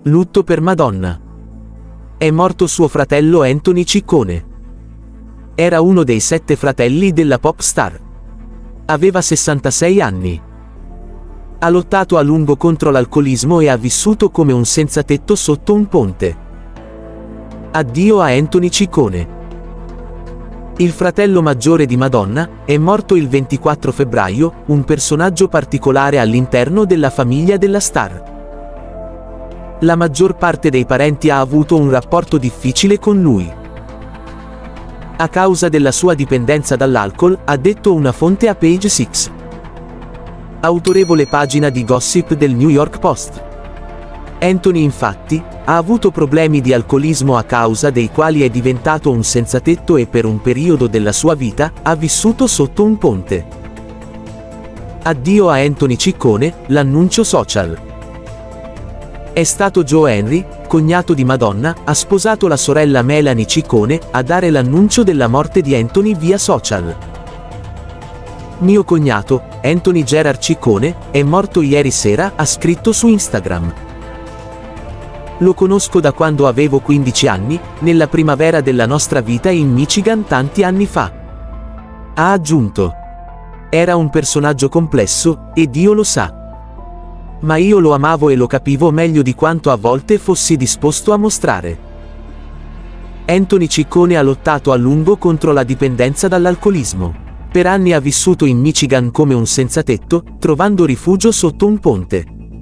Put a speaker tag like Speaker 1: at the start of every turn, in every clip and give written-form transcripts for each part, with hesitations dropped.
Speaker 1: Lutto per Madonna. È morto suo fratello Anthony Ciccone. Era uno dei 7 fratelli della pop star. Aveva 66 anni. Ha lottato a lungo contro l'alcolismo e ha vissuto come un senzatetto sotto un ponte. Addio a Anthony Ciccone. Il fratello maggiore di Madonna è morto il 24 febbraio, un personaggio particolare all'interno della famiglia della star. La maggior parte dei parenti ha avuto un rapporto difficile con lui. A causa della sua dipendenza dall'alcol, ha detto una fonte a Page 6. Autorevole pagina di gossip del New York Post. Anthony infatti, ha avuto problemi di alcolismo a causa dei quali è diventato un senzatetto e per un periodo della sua vita, ha vissuto sotto un ponte. Addio a Anthony Ciccone, l'annuncio social. È stato Joe Henry, cognato di Madonna, ha sposato la sorella Melanie Ciccone, a dare l'annuncio della morte di Anthony via social. Mio cognato, Anthony Gerard Ciccone, è morto ieri sera, ha scritto su Instagram. Lo conosco da quando avevo 15 anni, nella primavera della nostra vita in Michigan tanti anni fa. Ha aggiunto. Era un personaggio complesso, e Dio lo sa. Ma io lo amavo e lo capivo meglio di quanto a volte fossi disposto a mostrare. Anthony Ciccone ha lottato a lungo contro la dipendenza dall'alcolismo. Per anni ha vissuto in Michigan come un senzatetto, trovando rifugio sotto un ponte.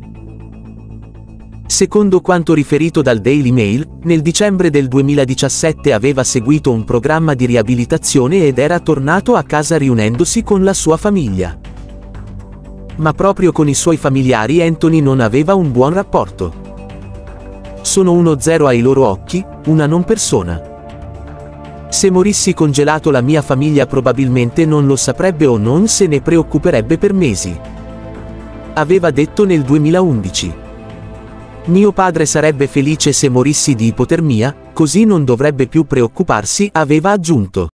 Speaker 1: Secondo quanto riferito dal Daily Mail, nel dicembre del 2017 aveva seguito un programma di riabilitazione ed era tornato a casa riunendosi con la sua famiglia. Ma proprio con i suoi familiari Anthony non aveva un buon rapporto. Sono uno zero ai loro occhi, una non persona. Se morissi congelato la mia famiglia probabilmente non lo saprebbe o non se ne preoccuperebbe per mesi. Aveva detto nel 2011. Mio padre sarebbe felice se morissi di ipotermia, così non dovrebbe più preoccuparsi, aveva aggiunto.